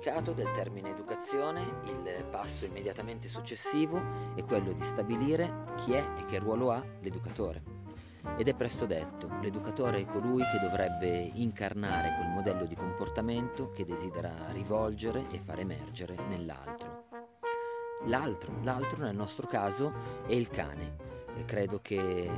significato del termine educazione, il passo immediatamente successivo è quello di stabilire chi è e che ruolo ha l'educatore. Ed è presto detto, l'educatore è colui che dovrebbe incarnare quel modello di comportamento che desidera rivolgere e far emergere nell'altro. L'altro nel nostro caso è il cane. Credo che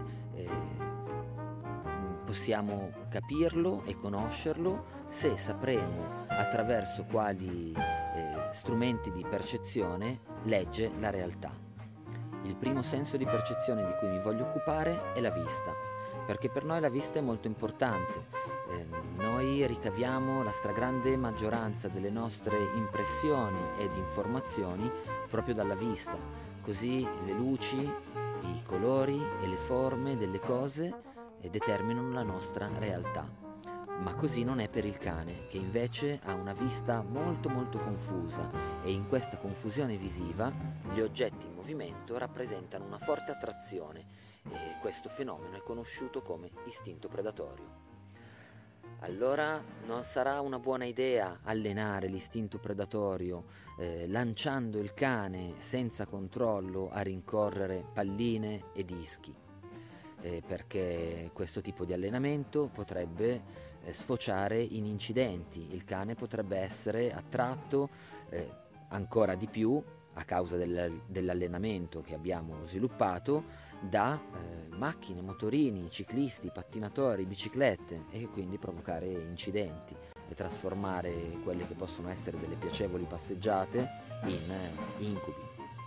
possiamo capirlo e conoscerlo se sapremo attraverso quali strumenti di percezione legge la realtà. Il primo senso di percezione di cui mi voglio occupare è la vista, perché per noi la vista è molto importante. Noi ricaviamo la stragrande maggioranza delle nostre impressioni ed informazioni proprio dalla vista, così le luci, i colori e le forme delle cose determinano la nostra realtà. Ma così non è per il cane, che invece ha una vista molto confusa, e in questa confusione visiva gli oggetti in movimento rappresentano una forte attrazione, e questo fenomeno è conosciuto come istinto predatorio. Allora non sarà una buona idea allenare l'istinto predatorio lanciando il cane senza controllo a rincorrere palline e dischi, perché questo tipo di allenamento potrebbe sfociare in incidenti. Il cane potrebbe essere attratto ancora di più a causa dell'allenamento che abbiamo sviluppato da macchine, motorini, ciclisti, pattinatori, biciclette, e quindi provocare incidenti e trasformare quelle che possono essere delle piacevoli passeggiate in incubi.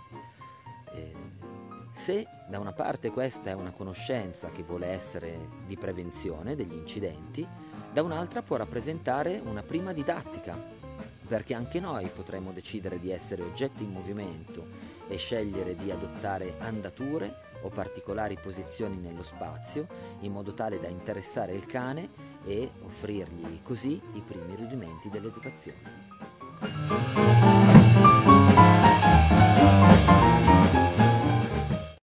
Se da una parte questa è una conoscenza che vuole essere di prevenzione degli incidenti, da un'altra può rappresentare una prima didattica, perché anche noi potremmo decidere di essere oggetti in movimento e scegliere di adottare andature o particolari posizioni nello spazio in modo tale da interessare il cane e offrirgli così i primi rudimenti dell'educazione.